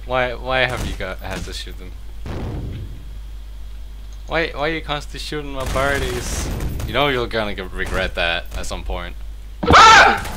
Why have you had to shoot them? Why are you constantly shooting my parties? You know you're gonna regret that at some point.